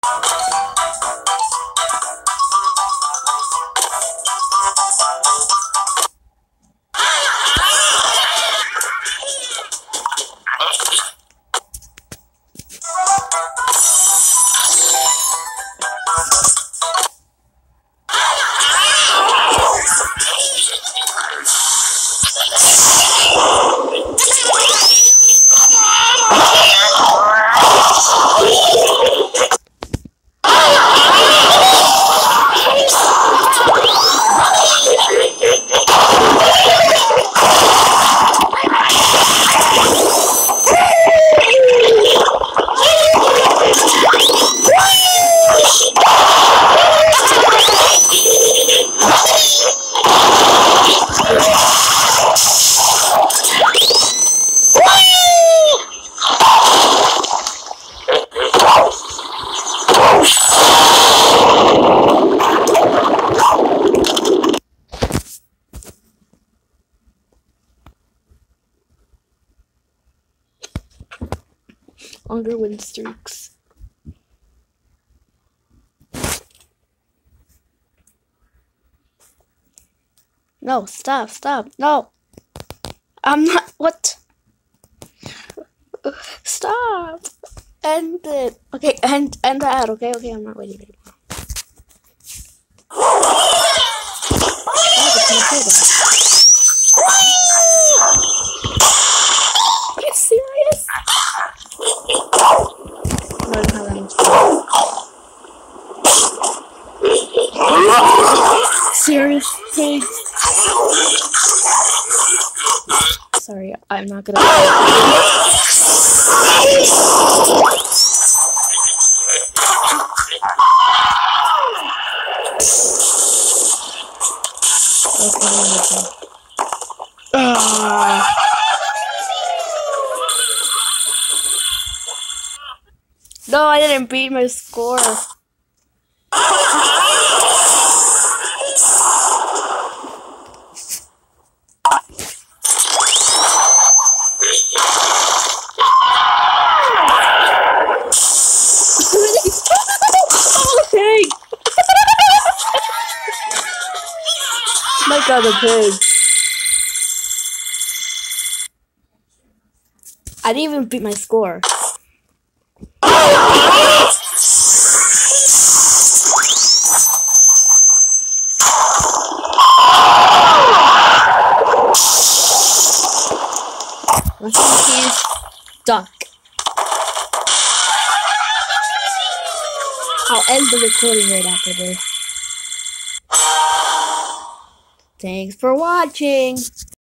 Longer win streaks. No, stop, no. I'm not, what? Stop. End it. Okay, end the ad, okay? Okay, I'm not waiting anymore. Are you serious? No, I don't have that much. Serious pig. Sorry, I'm not gonna. No, I didn't beat my score. Pig! My god, the pig. I didn't even beat my score. He's stuck. I'll end the recording right after this. Thanks for watching.